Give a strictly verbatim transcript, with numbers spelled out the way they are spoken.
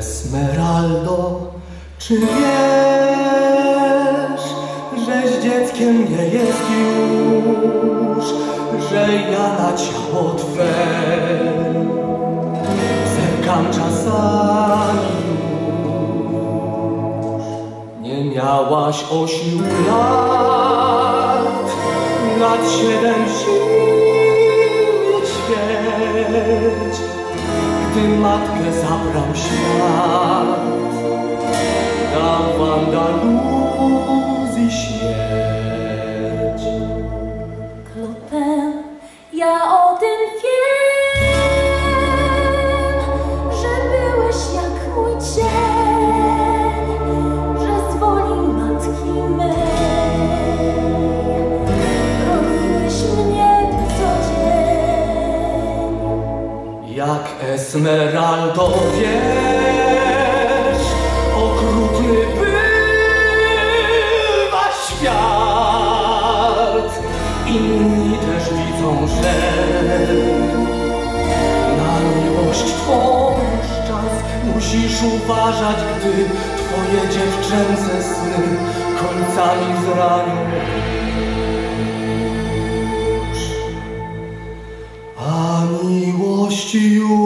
Esmeraldo, czy wiesz, żeś dzieckiem nie jest już, że ja na ciało Twe zerkam czasami już. Nie miałaś ośmiu lat, lat siedem zimny świeć, gdy matkę zabrał świat, dał w Andaluzji śmierć. Clopin, ja o tym wiem, że byłeś jak mój cień, że z woli matki mej broniłeś mnie co dzień. Jak Esmeraldo wiesz, okrutny bywa świat. Inni też widzą, że na miłość Twą czas musisz uważać, gdy Twoje dziewczęce sny końcami zranią. A miłość już